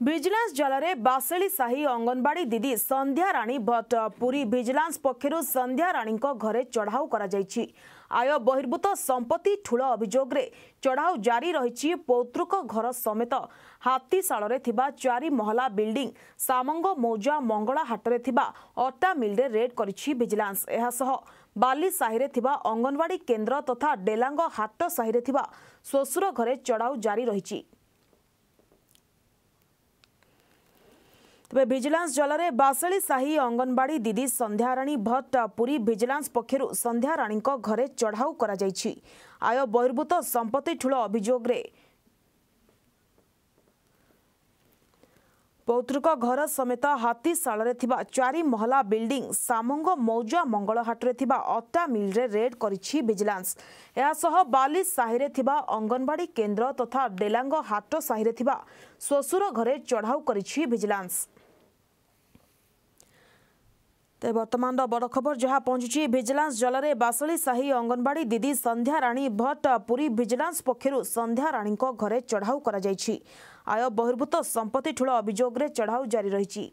Vigilance जल बासेली साही अंगनवाड़ी दीदी Sandhya Rani Bhatt Puri vigilance पक्षर संध्या राणी घरे चढ़ाऊ कर आय बहिर्भूत संपत्ति ठूल अभियोग चढ़ाऊ जारी रही पौतृक घर समेत हाथीशाल 4 महला बिल्डिंग सामंग मौजा मंगला हाटरे अटा मिल रेड करिछि विजिलेंस। एहासह बाली साहिरे अंगनवाड़ी केन्द्र तथा डेलांग हाट साहिरे श्वशुर घरे चढ़ाऊ जारी रही। विजिलेंस जल बासेली साही अंगनवाड़ी दीदी संध्या राणी भट्ट पुरी विजिलेंस पक्षर संध्या राणी घरे चढ़ाऊ कर आय बहिर्भूत संपत्ति ठूल अभियोग पौतृक घर समेत हाथीशाल 4 महला बिल्डिंग सामंग मौजा मंगल हाटरे अटा मिल रेड करिछि विजिलेंस। एहासह बाली साहिरे अंगनवाड़ी केन्द्र तथा डेलांग हाट साहिरे श्वशुर घरे चढ़ाऊ करिछि विजिलेंस। वर्तमान बड़ खबर जहां पहुंची विजिलेंस जल बासली साही अंगनवाड़ी दीदी संध्या राणी भट्ट पुरी विजिलेंस पक्षर संध्या राणी घरे चढ़ाऊ कर आय बहिर्भूत संपत्ति ठूल अभियोग चढ़ाऊ जारी रही।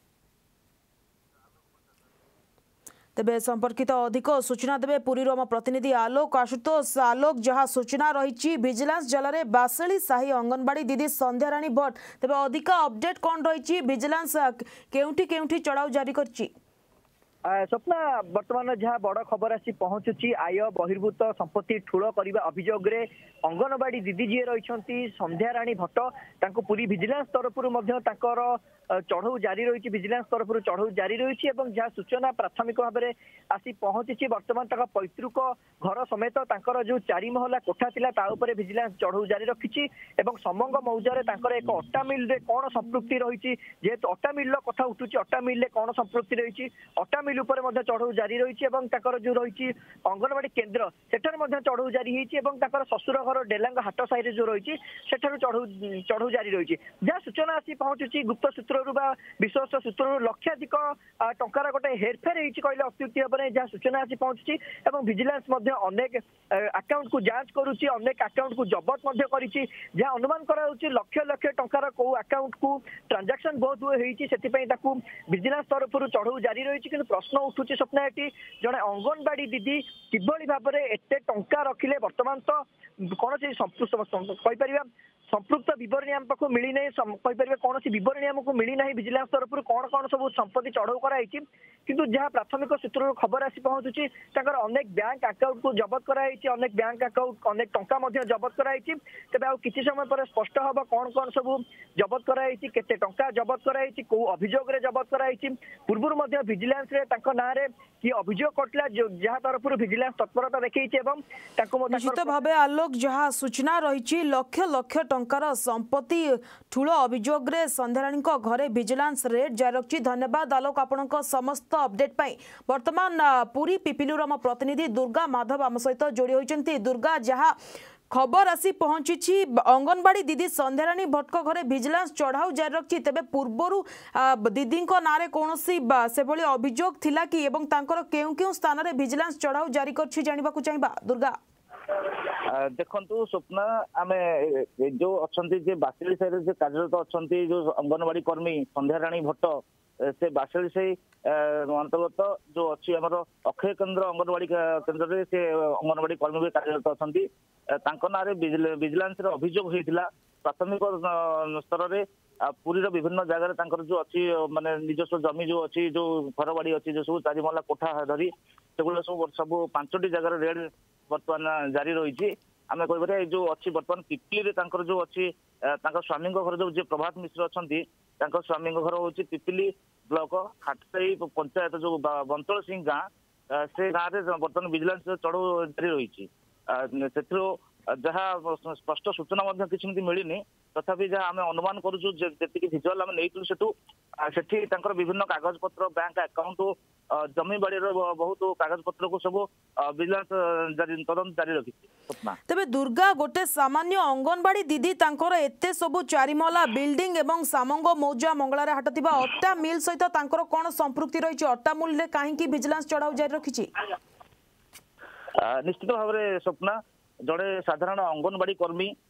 तेबे संपर्कित अधिक सूचना देवे पुरीर आम प्रतिनिधि आलोक आशुतोष। आलोक जहां सूचना रही विजिलेंस जल बासेली साही अंगनवाड़ी दीदी संध्या राणी भट्ट तेबे अधिक अपडेट कौन रही विजिलेंस केउठी केउठी चढ़ाऊ जारी करछि? स्वप्ना बर्तमान जहाँ बड़ खबर आसी पहुंचुची आय बहिर्भूत संपत्ति ठूल करने अभियोग अंगनवाड़ी दीदी जी रही संध्या राणी भट्ट पूरी विजिलेंस तरफ चढ़ऊ जारी रही विजिलेंस तरफ चढ़ऊ जारी रही जहाँ सूचना प्राथमिक भाव में आसी पहुंची वर्तमान पैतृक घर समेत जो 4 महला कोठा थिला विजिलेंस चढ़ऊ जारी रखी समंग मौजार एक अटा मिल रे कौन संपृक्ति रही जेहेतु अटा मिल कथा उठुची अटा मिल रे कौन संपृक्ति रही अटा मिल उपर चढ़ऊ जारी रही जो रही अंगनवाड़ी केन्द्र सेठार चढ़ऊ जारी होती शशुर घर डेलांग हाट साइड जो रही चढ़ऊ जारी रही जहाँ सूचना आसी पहुंचुची गुप्त सूत्र विश्वस्त सूत्र लक्षाधिक टंकार गोटे हेरफेर कहले अत्युक्ति हेबने जहाँ सूचना आसी पहुंची विजिलेंस अनेक अकाउंट को जांच करुच्ची अनेक अकाउंट को जबत जहाँ अनुमान कर लक्ष लक्ष टंकार को अकाउंट को ट्रांजैक्शन बहुत हुए विजिलेंस तरफ चढ़ऊ जारी रही कि प्रश्न उठुची स्वप्ना एटी जड़े अंगनवाड़ी दीदी किभली भाव में एत टंका रखिले वर्तमान तो कौन से संपृक्त विवरणी आम पाक मिली ना कौन विवरणी आमको मिली ना विजिलेंस तरफ कौन कौन सब संपत्ति चढ़ऊ कराई किंतु जहाँ प्राथमिक सूत्र खबर आसी पहुंचुची अनेक बैंक अकाउंट को जबत कराई अनेक बैंक अकाउंट अनेक टंका जबत कराई तेज आ किसी समय पर स्पष्ट हम कौन कौन सब जबत कराई केते टंका जबत कराई कौ अभियोग जबत कराई पूर्व विजिलेंस ना कि अभियोग करला जहाँ तरफ विजिलेंस तत्परता देखी निश्चित भाव आलोक जहाँ सूचना रही लक्ष लक्ष टंकार संपत्ति ठूल अभियोग संध्या राणी घरे विजिलेंस रेड जारी रखी। धन्यवाद आलोक आपण समस्त अपडेट पाई। वर्तमान पुरी पिपिलुर आम प्रतिनिधि दुर्गा माधव आम सहित जोड़ी होती। दुर्गा जहाँ खबर आसी पहुंची अंगनवाड़ी दीदी संध्या राणी भट्ट घरे विजिलेंस चढ़ाऊ जारी रखी तेबे पूर्वरु दीदी नारे कौन से अभियोग थिला कि एवं तांकर केउ केउ स्थान रे विजिलेंस चढ़ाऊ जारी करछि जानिबा को चाहिबा दुर्गा? देखु स्वप्ना आम जो अच्छा बासेली साइड जो कार्यरत अच्छा जो अंगनवाड़ी कर्मी संध्या राणी भट्ट से बासेली से अंतर्गत जो अच्छी आम अक्षय केन्द्र अंगनवाड़ी केन्द्र से अंगनवाड़ी कर्मी भी कार्यरत अच्छा ना विजिलेंस अभियोग होता प्राथमिक स्तर में पुरी विभिन्न जगह जो अच्छी माने निजस्व जमी जो अच्छी जो घर बाड़ी अच्छी जो सब 4 महला कोठा धरी सेगुड़ा सब 5टी जगह रेड बर्तमान जारी रही आम कह जो अच्छी बर्तमान पिपिली जो अच्छी स्वामी घर जो प्रभात मिश्र अच्छा स्वामी घर हूँ पिपिली ब्लॉक हाटसाई पंचायत जो बंतल सिंह गाँ से गाँव में बर्तमान विजिलेंस चढ़ऊ जारी रही जहाँ स्पष्ट सूचना किसी मिलनी तथापि जहाँ आम अनुमान करूँ जी भिजुआल आम नहीं सेठी विभिन्न कागज पत्र बैंक अकाउंट जमी बाड़ी बहुत कागज पत्र को सब विजिलेंस तदंत जारी रखी। तेबे दुर्गा गोटे सामान्य अंगनवाड़ी दीदी तांकर एते सब 4 महला बिल्डिंग एवं सामंग मौजा मंगलारे हाट थिबा अट्टा मिल सहित तांकर कोन संपृक्ति रही अट्टा मिल रे काहे कि विजिलेंस चढ़ाऊ जारी रखी? निश्चित भाव में स्वप्ना जड़े साधारण अंगनवाड़ी कर्मी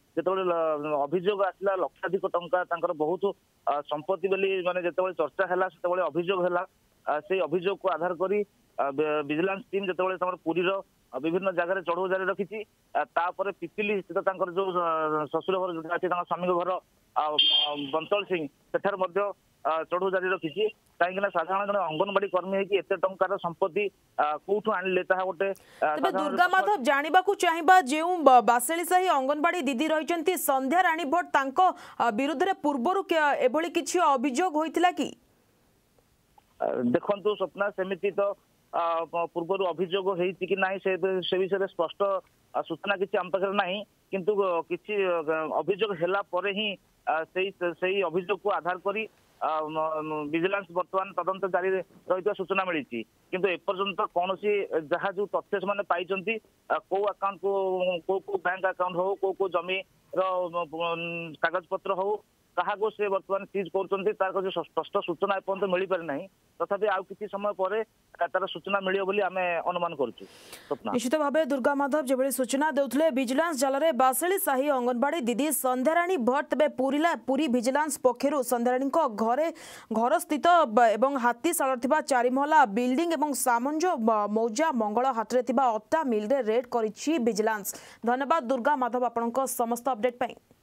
ଯେତେବେଳେ ଅଭିଯୋଗ ଆସିଲା ଲକ୍ଷାଧିକ ଟଙ୍କା ତାଙ୍କର ବହୁତ ସମ୍ପତ୍ତି ବୋଲି ମାନେ ଯେତେବେଳେ ଚର୍ଚ୍ଚା ହେଲା ସେତେବେଳେ ଅଭିଯୋଗ ହେଲା ସେଇ ଅଭିଯୋଗକୁ ଆଧାର କରି ଭିଜିଲାନ୍ସ ଟିମ୍ ଯେତେବେଳେ ତାଙ୍କର ପୁରୀର ବିଭିନ୍ନ ଜାଗାରେ ଚଢଉ ଜାରି ରଖିଛି ତାପରେ ପିପିଲି ସ୍ଥିତ ତାଙ୍କର ଯୋଉ ଶ୍ୱଶୁର ଘର ଯୋଉଟା ଅଛି ତାଙ୍କ ସ୍ୱାମୀଙ୍କ ଘର ବନ୍ତଳ ସିଂ ସେଠାରେ ମଧ୍ୟ ଚଢଉ ଜାରି ରଖିଛି କାହିଁକି ନା ସାଧାରଣ ଜଣେ ଅଙ୍ଗନବାଡି କର୍ମୀ ହେଇକି ଏତେ ଟଙ୍କାର ସମ୍ପତ୍ତି କୋଉଠୁ ଆଣିଲେ ତାହା ଗୋଟେ ତେବେ ଦୁର୍ଗା ମାଧବ ଜାଣିବାକୁ ଚାହିଁବା ଯେଉଁ ବାସେଳି ସାହି ଅଙ୍ଗନବାଡି ଦିଦି ରହିଛନ୍ତି ସନ୍ଧ୍ୟା ରାଣୀ ଭଟ୍ଟ ତାଙ୍କ ବିରୁଦ୍ଧରେ ପୂର୍ବରୁ ଏଭଳି କିଛି ଅଭିଯୋଗ ହୋଇଥିଲା କି? ଦେଖନ୍ତୁ ସ୍ୱପ୍ନା ସେମିତି ତ ପୂର୍ବରୁ ଅଭିଯୋଗ ହେଇଛି କି ନାହିଁ ସେ ବିଷୟରେ ସ୍ପଷ୍ଟ ସୂଚନା କିଛି ଆମ ପାଖରେ ନାହିଁ କିନ୍ତୁ କିଛି ଅଭିଯୋଗ ହେଲା ପରେ ହିଁ ସେଇ ଅଭିଯୋଗକୁ ଆଧାର କରି ଭିଜିଲାନ୍ସ ବର୍ତ୍ତମାନ ତଦନ୍ତ ଜାରି ରହିଥିବା ସୂଚନା ମିଳିଛି କିନ୍ତୁ ଏପର୍ଯ୍ୟନ୍ତ କୌଣସି ଯାହା ଯୋଉ ତଥ୍ୟ ସେମାନେ ପାଇଛନ୍ତି କୋଉ ଆକାଉଣ୍ଟ କୋଉ ବ୍ୟାଙ୍କ ଆକାଉଣ୍ଟ ହଉ କୋଉ ଜମିର କାଗଜପତ୍ର ହଉ କାହାକୁ ସେ ବର୍ତ୍ତମାନ ସିଜ୍ କରୁଛନ୍ତି ତାର କିଛି ସ୍ପଷ୍ଟ ସୂଚନା ଏପର୍ଯ୍ୟନ୍ତ ମିଳିପାରି ନାହିଁ ତଥାପି ଆଉ କିଛି ସମୟ ପରେ ତାର ସୂଚନା ମିଳିବ ବୋଲି ଆମେ ଅନୁମାନ କରୁଛୁ। ନିଶ୍ଚିତ ଭାବେ ଦୁର୍ଗା ମାଧବ ଯେଭଳି ସୂଚନା ଦେଉଥିଲେ ଭିଜିଲାନ୍ସ ଜାଲରେ ବାସେଳି ସାହି ଅଙ୍ଗନବାଡି ଦିଦି ସନ୍ଧ୍ୟାରାଣୀ ଭଟ୍ଟ ତେବେ ପୁରୀ ଭିଜିଲାନ୍ସ ପକ୍ଷରୁ ସନ୍ଧ୍ୟାରାଣୀଙ୍କ ଘର ସ୍ଥିତ ଏବଂ ହାତୀଶାଳ ଥିବା 4 ମହଲା ବିଲ୍ଡିଂ ଏବଂ ସାମଞ୍ଜ ମୌଜା ମଙ୍ଗଳ ହାଟରେ ଥିବା ଅଟା ମିଲରେ ରେଡ୍ କରିଛି ଭିଜିଲାନ୍ସ। ଧନ୍ୟବାଦ ଦୁର୍ଗା ମାଧବ ଆପଣଙ୍କ ସମସ୍ତ ଅପଡେଟ୍ ପାଇଁ।